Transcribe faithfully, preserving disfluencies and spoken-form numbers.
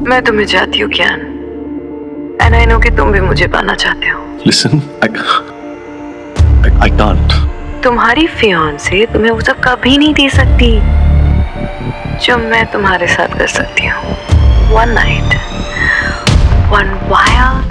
मैं तुम्हें चाहती हूँ ज्ञान, एंड आई नो कि तुम भी मुझे पाना चाहते हो। Listen, I, I, I can't. तुम्हारी फियांसे तुम्हें वो सब कभी नहीं दे सकती जो मैं तुम्हारे साथ कर सकती हूँ। One night, one wild